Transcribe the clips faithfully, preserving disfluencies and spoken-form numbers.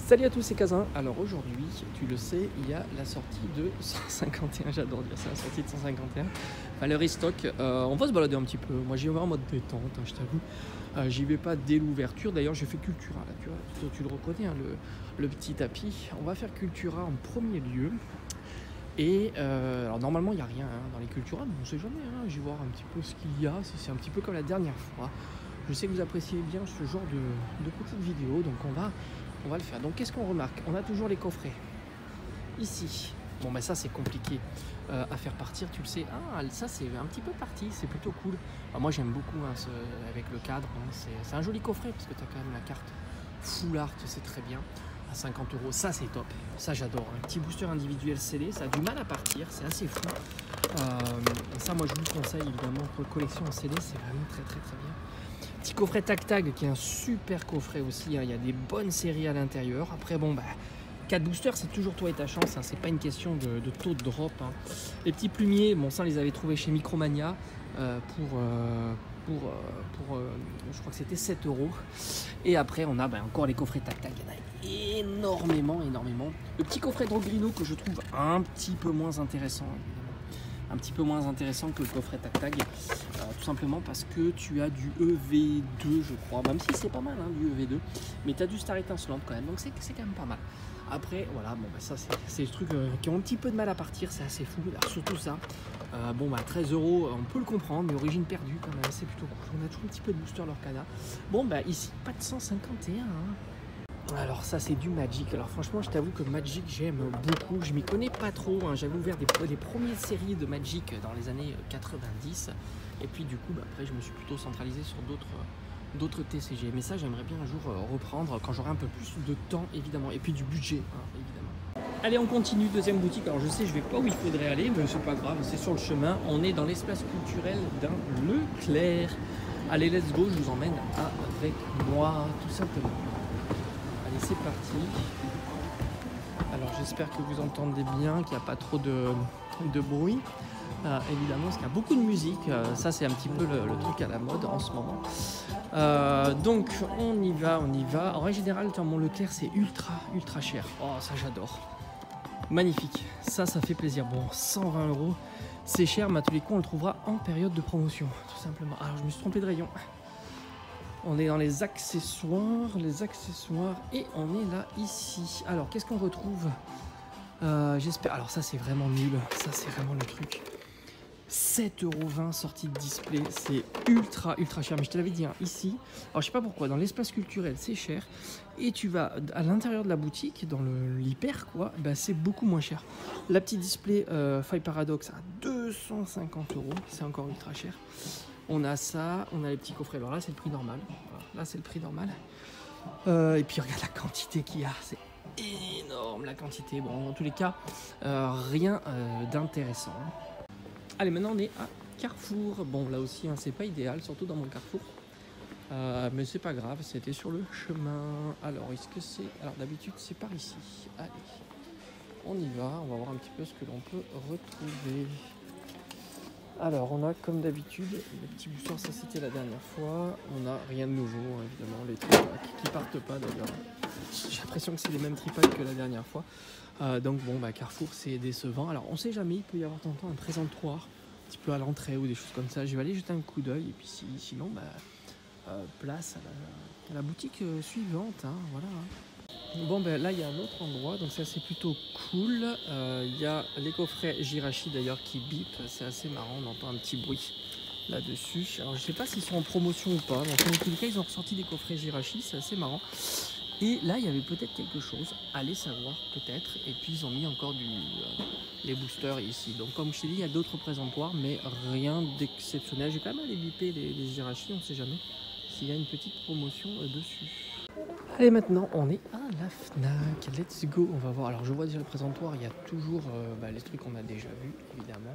Salut à tous, c'est Kazin. Alors aujourd'hui, tu le sais, il y a la sortie de cent cinquante et un, j'adore dire ça, la sortie de cent cinquante et un. Enfin, le restock, euh, on va se balader un petit peu. Moi j'y vais en mode détente, hein, je t'avoue. Euh, j'y vais pas dès l'ouverture. D'ailleurs, j'ai fait Cultura, là, tu vois, tu, tu le reconnais, hein, le, le petit tapis. On va faire Cultura en premier lieu. Et euh, alors normalement, il n'y a rien hein, dans les Cultura, mais on sait jamais. Hein, je vais voir un petit peu ce qu'il y a, si c'est un petit peu comme la dernière fois. Je sais que vous appréciez bien ce genre de, de petites vidéos, donc on va, on va le faire. Donc qu'est-ce qu'on remarque? On a toujours les coffrets. Ici, bon ben ça c'est compliqué euh, à faire partir, tu le sais. Ah, ça c'est un petit peu parti, c'est plutôt cool. Alors, moi j'aime beaucoup hein, ce, avec le cadre, hein, c'est un joli coffret parce que tu as quand même la carte full art, c'est très bien. À cinquante euros, ça c'est top, ça j'adore. Un petit booster individuel scellé, ça a du mal à partir, c'est assez fou. Euh, ça moi je vous conseille évidemment pour collection en C D, c'est vraiment très très très bien. Petit coffret Tac Tag qui est un super coffret aussi, hein. Il y a des bonnes séries à l'intérieur. Après bon bah quatre boosters c'est toujours toi et ta chance, hein. C'est pas une question de, de taux de drop, hein. Les petits plumiers, bon ça on les avait trouvés chez Micromania euh, pour, euh, pour, euh, pour euh, je crois que c'était sept euros. Et après on a bah, encore les coffrets Tac Tag, il y en a énormément énormément. Le petit coffret Drogrino que je trouve un petit peu moins intéressant, évidemment. Un petit peu moins intéressant que le coffret Tac Tag, euh, tout simplement parce que tu as du E V deux je crois, même si c'est pas mal hein, du E V deux, mais tu as du Star étincelante quand même, donc c'est quand même pas mal. Après voilà, bon bah ça c'est des trucs euh, qui ont un petit peu de mal à partir, c'est assez fou, alors, surtout ça. Euh, bon bah treize euros, on peut le comprendre, mais origine perdue quand même, c'est plutôt cool. On a toujours un petit peu de booster Lorcana. Bon bah ici pas de cent cinquante et un hein. Alors ça c'est du Magic, alors franchement je t'avoue que Magic j'aime beaucoup, je m'y connais pas trop, hein. J'avais ouvert des, des premières séries de Magic dans les années quatre-vingt-dix et puis du coup bah, après je me suis plutôt centralisé sur d'autres d'autres T C G, mais ça j'aimerais bien un jour reprendre quand j'aurai un peu plus de temps évidemment, et puis du budget hein, évidemment. Allez on continue, deuxième boutique, alors je sais je vais pas où il faudrait aller mais c'est pas grave, c'est sur le chemin, on est dans l'espace culturel d'un Leclerc. Allez let's go, je vous emmène avec moi tout simplement. Allez, c'est parti. Alors j'espère que vous entendez bien, qu'il n'y a pas trop de, de bruit. Euh, évidemment, parce qu'il y a beaucoup de musique. Euh, ça, c'est un petit peu le, le truc à la mode en ce moment. Euh, donc, on y va, on y va. En règle générale, mon Leclerc, c'est ultra, ultra cher. Oh, ça, j'adore. Magnifique. Ça, ça fait plaisir. Bon, cent vingt euros. C'est cher, mais à tous les coups, on le trouvera en période de promotion, tout simplement. Alors, je me suis trompé de rayon. On est dans les accessoires, les accessoires, et on est là, ici. Alors, qu'est-ce qu'on retrouve euh, J'espère... Alors, ça, c'est vraiment nul. Ça, c'est vraiment le truc. sept euros vingt sortie de display. C'est ultra, ultra cher. Mais je te l'avais dit, hein, ici. Alors, je sais pas pourquoi. Dans l'espace culturel, c'est cher. Et tu vas à l'intérieur de la boutique, dans l'hyper, quoi, bah, c'est beaucoup moins cher. La petite display euh, Five Paradox à deux cent cinquante euros. C'est encore ultra cher. On a ça, on a les petits coffrets. Alors là, c'est le prix normal. Voilà, là, c'est le prix normal. Euh, et puis, regarde la quantité qu'il y a. C'est énorme, la quantité. Bon, dans tous les cas, euh, rien euh, d'intéressant. Allez, maintenant, on est à Carrefour. Bon, là aussi, hein, c'est pas idéal, surtout dans mon Carrefour. Euh, mais c'est pas grave, c'était sur le chemin. Alors, est-ce que c'est... Alors, d'habitude, c'est par ici. Allez, on y va. On va voir un petit peu ce que l'on peut retrouver. Alors, on a comme d'habitude les petits boosters, ça c'était la dernière fois. On n'a rien de nouveau, hein, évidemment, les tripacks qui partent pas d'ailleurs. J'ai l'impression que c'est les mêmes tripacks que la dernière fois. Euh, donc, bon, bah, Carrefour, c'est décevant. Alors, on sait jamais, il peut y avoir de temps en temps un présentoir, un petit peu à l'entrée ou des choses comme ça. Je vais aller jeter un coup d'œil. Et puis, si, sinon, bah, euh, place à la, à la boutique euh, suivante. Hein, voilà. Bon ben là il y a un autre endroit, donc ça c'est plutôt cool. Euh, il y a les coffrets Jirachi d'ailleurs qui bip, c'est assez marrant, on entend un petit bruit là-dessus. Alors je sais pas s'ils sont en promotion ou pas, dans tous les cas ils ont ressorti des coffrets Jirachi, c'est assez marrant. Et là il y avait peut-être quelque chose, allez savoir peut-être, et puis ils ont mis encore du, euh, les boosters ici. Donc comme je t'ai dit il y a d'autres présentoirs, mais rien d'exceptionnel. Je vais quand même aller biper les, les Jirachi, on sait jamais s'il y a une petite promotion euh, dessus. Allez, maintenant on est à la Fnac, let's go, on va voir. Alors je vois déjà le présentoir, il y a toujours euh, bah, les trucs qu'on a déjà vus évidemment.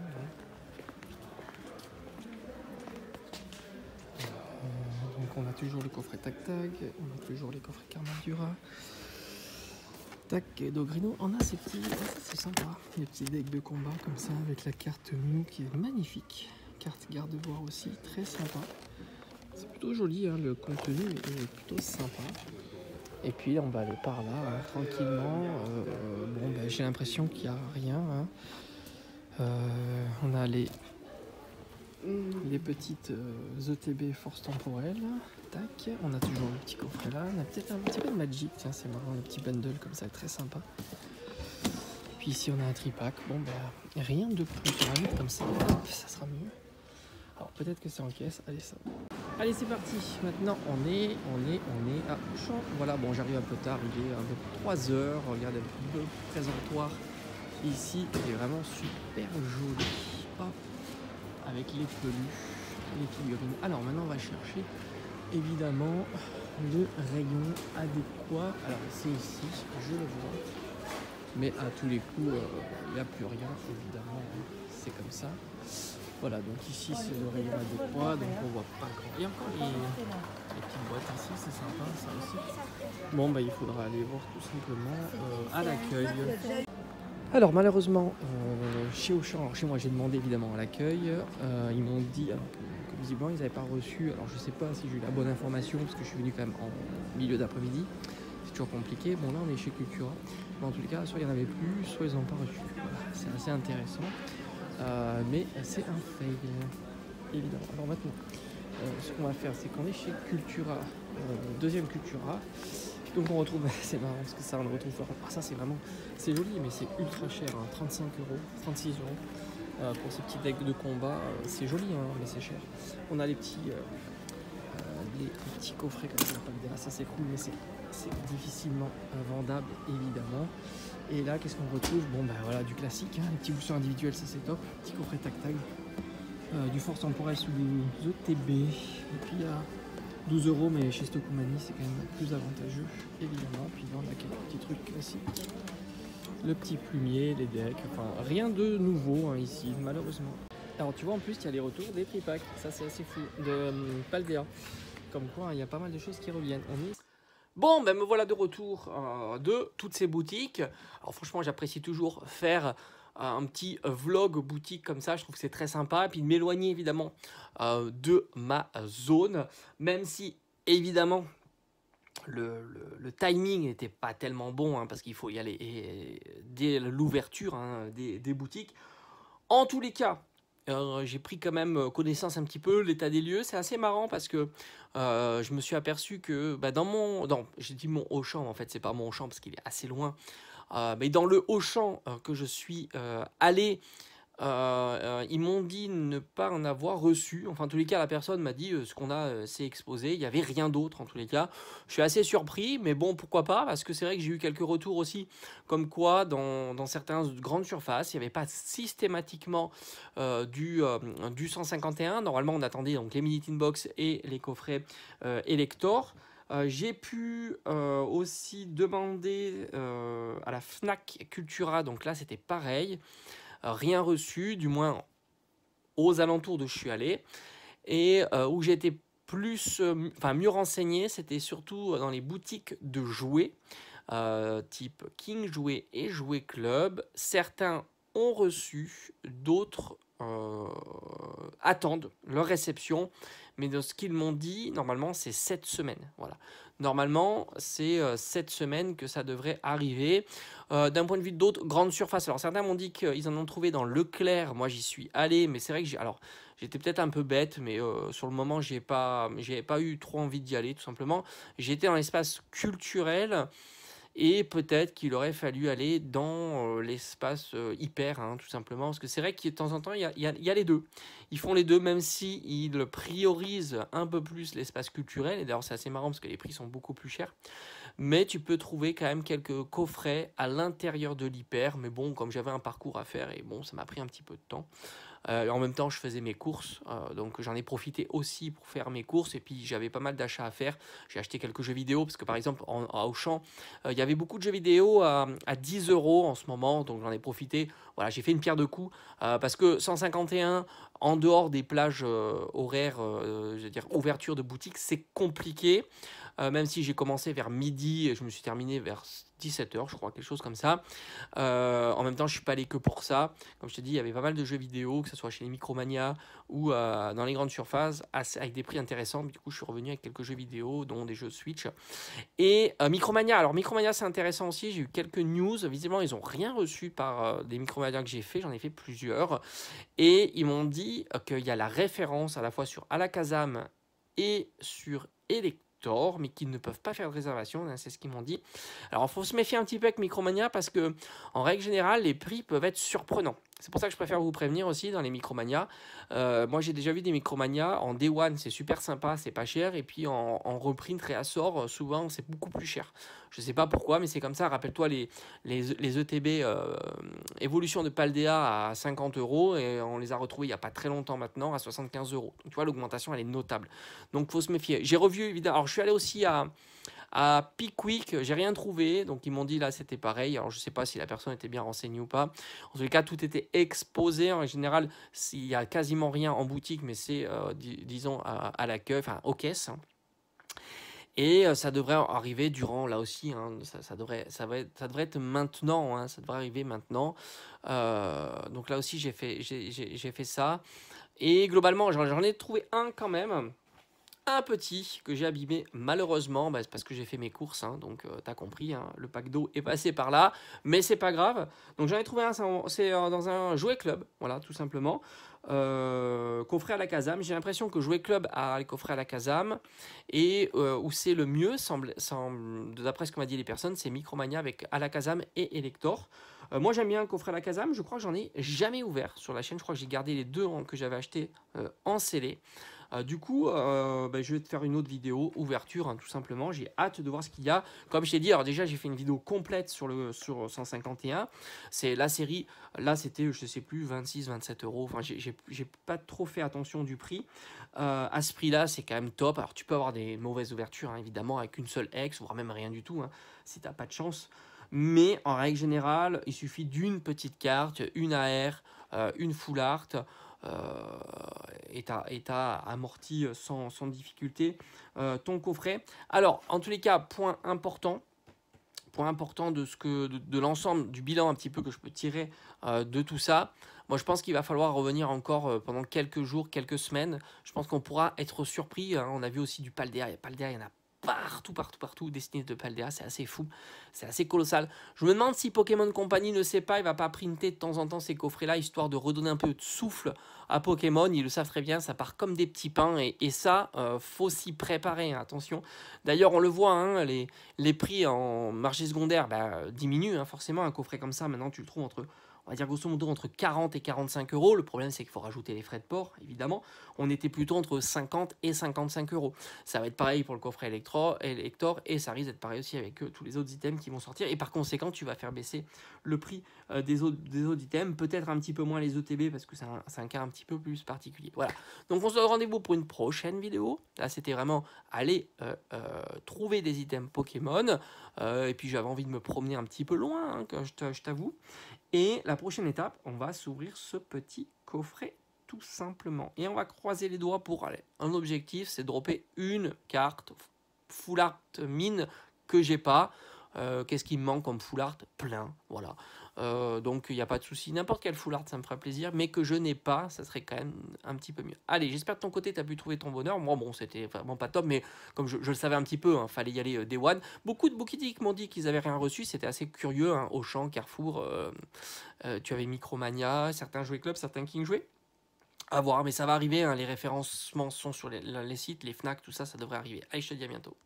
Euh, donc on a toujours le coffret Tac Tag, on a toujours les coffrets Carmadura, Tac et Drogrino. On a ces petits, oh, c'est sympa, les petits decks de combat comme ça avec la carte Mew qui est magnifique. Carte garde-boire aussi, très sympa. C'est plutôt joli, hein, le contenu est plutôt sympa. Et puis on va aller par là, hein, tranquillement. Euh, bon, ben, j'ai l'impression qu'il n'y a rien. Hein. Euh, on a les, les petites euh, E T B force temporelle. Tac. On a toujours le petit coffret là. On a peut-être un petit peu de Magic. Tiens, c'est marrant, le petit bundle comme ça, très sympa. Puis ici on a un tripack. Bon, ben rien de plus. On va mettre comme ça. Hop, ça sera mieux. Alors peut-être que c'est en caisse. Allez, ça. Allez, c'est parti. Maintenant, on est, on est, on est à Auchan. Voilà, bon, j'arrive un peu tard. Il est un peu trois heures. Regardez le présentoir ici. Il est vraiment super joli. Hop, avec les peluches, les figurines. Alors maintenant, on va chercher évidemment le rayon adéquat. Alors c'est ici, je le vois. Mais à tous les coups, euh, il n'y a plus rien, évidemment. C'est comme ça. Voilà, donc ici c'est le rayon adéquat, donc on voit pas grand. Il y a encore les, les petites boîtes ici, c'est sympa ça aussi. Bon bah il faudra aller voir tout simplement euh, à l'accueil. Alors malheureusement euh, chez Auchan, alors chez moi j'ai demandé évidemment à l'accueil, euh, ils m'ont dit alors, que, que visiblement ils n'avaient pas reçu, alors je sais pas si j'ai eu la bonne information parce que je suis venu quand même en milieu d'après-midi, c'est toujours compliqué. Bon là on est chez Cultura, mais en tous les cas soit il n'y en avait plus, soit ils n'ont pas reçu. Voilà, c'est assez intéressant. Euh, mais c'est un fail, évidemment. Alors maintenant, euh, ce qu'on va faire, c'est qu'on est chez Cultura, euh, deuxième Cultura. Donc on retrouve, c'est marrant parce que ça on le retrouve. Ah, ça c'est vraiment, c'est joli, mais c'est ultra cher, hein, trente-cinq euros, trente-six euros euh, pour ces petits decks de combat. Euh, c'est joli, hein, mais c'est cher. On a les petits, euh, euh, les, les petits coffrets comme ça. Ça c'est cool, mais c'est difficilement euh, vendable, évidemment. Et là, qu'est-ce qu'on retrouve? Bon, bah voilà, du classique, hein, les petits boosters individuels, ça c'est top. Petit coffret tac-tac. Euh, du force temporel sous le E T B. Et puis il y a douze euros, mais chez Stokomani, c'est quand même plus avantageux, évidemment. Puis là, on a quelques petits trucs classiques. Le petit plumier, les decks, enfin rien de nouveau hein, ici, malheureusement. Alors, tu vois, en plus, il y a les retours des tripacks. Ça, c'est assez fou. De euh, Paldea. Comme quoi, il y a pas mal de choses qui reviennent. On est... Bon, ben me voilà de retour euh, de toutes ces boutiques. Alors franchement, j'apprécie toujours faire euh, un petit vlog boutique comme ça. Je trouve que c'est très sympa. Et puis de m'éloigner évidemment euh, de ma zone. Même si, évidemment, le, le, le timing n'était pas tellement bon. Hein, parce qu'il faut y aller et, dès l'ouverture hein, des, des boutiques. En tous les cas... Euh, j'ai pris quand même connaissance un petit peu l'état des lieux. C'est assez marrant parce que euh, je me suis aperçu que bah, dans mon... Non, j'ai dit mon Auchan, en fait, c'est pas mon Auchan parce qu'il est assez loin. Euh, mais dans le Auchan euh, que je suis euh, allé, euh, euh, ils m'ont dit ne pas en avoir reçu. Enfin, en tous les cas, la personne m'a dit euh, ce qu'on a euh, s'est exposé. Il n'y avait rien d'autre, en tous les cas. Je suis assez surpris, mais bon, pourquoi pas? Parce que c'est vrai que j'ai eu quelques retours aussi, comme quoi, dans, dans certaines grandes surfaces, il n'y avait pas systématiquement euh, du, euh, du cent cinquante et un. Normalement, on attendait donc les mini tin box et les coffrets euh, Elector. Euh, j'ai pu euh, aussi demander euh, à la Fnac Cultura, donc là, c'était pareil. Rien reçu, du moins aux alentours de où je suis allé, et euh, où j'étais plus, euh, enfin mieux renseigné, c'était surtout dans les boutiques de jouets, euh, type King Jouets et Jouets Club. Certains ont reçu, d'autres euh, attendent leur réception, mais de ce qu'ils m'ont dit, normalement c'est sept semaines, voilà. Normalement, c'est euh, cette semaine que ça devrait arriver. Euh, D'un point de vue d'autres grandes surfaces, alors certains m'ont dit qu'ils en ont trouvé dans Leclerc. Moi, j'y suis allé, mais c'est vrai que j'ai... Alors, j'étais peut-être un peu bête, mais euh, sur le moment, j'ai pas, j'ai pas eu trop envie d'y aller, tout simplement. J'étais dans l'espace culturel. Et peut-être qu'il aurait fallu aller dans euh, l'espace euh, hyper, hein, tout simplement. Parce que c'est vrai que de temps en temps, il y a, y, a, y a les deux. Ils font les deux, même s'ils si priorisent un peu plus l'espace culturel. Et d'ailleurs, c'est assez marrant parce que les prix sont beaucoup plus chers. Mais tu peux trouver quand même quelques coffrets à l'intérieur de l'hyper. Mais bon, comme j'avais un parcours à faire, et bon, ça m'a pris un petit peu de temps. Euh, en même temps, je faisais mes courses, euh, donc j'en ai profité aussi pour faire mes courses. Et puis, j'avais pas mal d'achats à faire. J'ai acheté quelques jeux vidéo parce que, par exemple, en, à Auchan, il euh, y avait beaucoup de jeux vidéo à, à dix euros en ce moment. Donc, j'en ai profité voilà, j'ai fait une pierre de coups euh, parce que cent cinquante et un en dehors des plages euh, horaires, euh, je veux dire ouverture de boutique, c'est compliqué. Euh, même si j'ai commencé vers midi et je me suis terminé vers dix-sept heures, je crois, quelque chose comme ça. Euh, en même temps, je suis pas allé que pour ça. Comme je te dis, il y avait pas mal de jeux vidéo, que ce soit chez les Micromania ou euh, dans les grandes surfaces, assez, avec des prix intéressants. Mais du coup, je suis revenu avec quelques jeux vidéo, dont des jeux Switch. Et euh, Micromania, alors Micromania, c'est intéressant aussi. J'ai eu quelques news. Visiblement, ils n'ont rien reçu par euh, des Micromania que j'ai fait. J'en ai fait plusieurs. Et ils m'ont dit euh, qu'il y a la référence à la fois sur Alakazam et sur Elector, mais qu'ils ne peuvent pas faire de réservation, c'est ce qu'ils m'ont dit. Alors il faut se méfier un petit peu avec Micromania parce que en règle générale les prix peuvent être surprenants. C'est pour ça que je préfère vous prévenir aussi dans les Micromania. Euh, moi j'ai déjà vu des Micromania en Day One, c'est super sympa, c'est pas cher, et puis en, en reprint réassort, souvent c'est beaucoup plus cher. Je sais pas pourquoi, mais c'est comme ça. Rappelle-toi les, les, les E T B euh, évolution de Paldea à cinquante euros et on les a retrouvés il y a pas très longtemps maintenant à soixante-quinze euros. Donc tu vois, l'augmentation elle est notable. Donc faut se méfier. J'ai revu évidemment. Alors je suis allé aussi à à Pickwick, j'ai rien trouvé, donc ils m'ont dit là c'était pareil. Alors je sais pas si la personne était bien renseignée ou pas. En tous les cas, tout était exposé. En général, il y a quasiment rien en boutique, mais c'est euh, dis disons à, à l'accueil, enfin aux caisses. Et euh, ça devrait arriver durant, là aussi, hein, ça, ça, devrait, ça, va être, ça devrait être maintenant, hein, ça devrait arriver maintenant. Euh, donc là aussi, j'ai fait, j'ai, j'ai, j'ai fait ça. Et globalement, j'en, j'en ai trouvé un quand même. Un petit que j'ai abîmé malheureusement, bah, c'est parce que j'ai fait mes courses, hein, donc euh, t'as compris, hein, le pack d'eau est passé par là, mais c'est pas grave. Donc j'en ai trouvé un, c'est euh, dans un jouet club, voilà, tout simplement. Euh, coffret à la Kazam. J'ai l'impression que Jouet Club a les coffrets à la Kazam et euh, où c'est le mieux, semble, semble, d'après ce que m'a dit les personnes, c'est Micromania avec à la Kazam et Elector. Euh, moi j'aime bien le coffret à la Kazam, je crois que j'en ai jamais ouvert sur la chaîne, je crois que j'ai gardé les deux que j'avais achetés euh, en scellé. Euh, du coup, euh, bah, je vais te faire une autre vidéo ouverture, hein, tout simplement. J'ai hâte de voir ce qu'il y a. Comme je t'ai dit, alors déjà, j'ai fait une vidéo complète sur le sur cent cinquante et un. C'est la série. Là, c'était, je sais plus, vingt-six, vingt-sept euros. Enfin, j'ai pas trop fait attention du prix. Euh, à ce prix-là, c'est quand même top. Alors, tu peux avoir des mauvaises ouvertures, hein, évidemment, avec une seule ex, voire même rien du tout, hein, si t'as pas de chance. Mais en règle générale, il suffit d'une petite carte, une A R, euh, une full art. Euh, et t'as amorti sans, sans difficulté euh, ton coffret. Alors, en tous les cas, point important, point important de, ce que, de, de l'ensemble du bilan un petit peu que je peux tirer euh, de tout ça. Moi, je pense qu'il va falloir revenir encore euh, pendant quelques jours, quelques semaines. Je pense qu'on pourra être surpris. Hein. On a vu aussi du Paldea. Paldea, il y en a partout, partout, partout, dessiné de Paldea, c'est assez fou, c'est assez colossal. Je me demande si Pokémon Company ne sait pas, il va pas printer de temps en temps ces coffrets-là, histoire de redonner un peu de souffle à Pokémon. Ils le savent très bien, ça part comme des petits pains, et, et ça, euh, faut s'y préparer, hein, attention. D'ailleurs, on le voit, hein, les, les prix en marché secondaire bah, diminuent, hein, forcément, un coffret comme ça, maintenant tu le trouves entre... On va dire grosso modo entre quarante et quarante-cinq euros. Le problème, c'est qu'il faut rajouter les frais de port, évidemment. On était plutôt entre cinquante et cinquante-cinq euros. Ça va être pareil pour le coffret Elector et ça risque d'être pareil aussi avec euh, tous les autres items qui vont sortir. Et par conséquent, tu vas faire baisser le prix euh, des, autres, des autres items. Peut-être un petit peu moins les E T B parce que c'est un, un cas un petit peu plus particulier. Voilà. Donc, on se donne rendez-vous pour une prochaine vidéo. Là, c'était vraiment aller euh, euh, trouver des items Pokémon. Euh, et puis, j'avais envie de me promener un petit peu loin, hein, je t'avoue. Et la prochaine étape, on va s'ouvrir ce petit coffret tout simplement. Et on va croiser les doigts pour aller. Un objectif, c'est de dropper une carte full art mine que j'ai pas. Euh, Qu'est-ce qui me manque comme full art? Plein, voilà. Euh, donc il n'y a pas de souci. N'importe quel full art, ça me ferait plaisir. Mais que je n'ai pas, ça serait quand même un petit peu mieux. Allez, j'espère de ton côté, tu as pu trouver ton bonheur. Moi, bon, c'était vraiment pas top. Mais comme je, je le savais un petit peu, il hein, fallait y aller euh, day one. Beaucoup de boutiques m'ont dit qu'ils n'avaient rien reçu. C'était assez curieux. Hein, Auchan, Carrefour, euh, euh, tu avais Micromania, certains jouets club, certains King jouets. À voir, mais ça va arriver. Hein, les référencements sont sur les, les sites, les Fnac, tout ça, ça devrait arriver. Allez, je te dis à bientôt.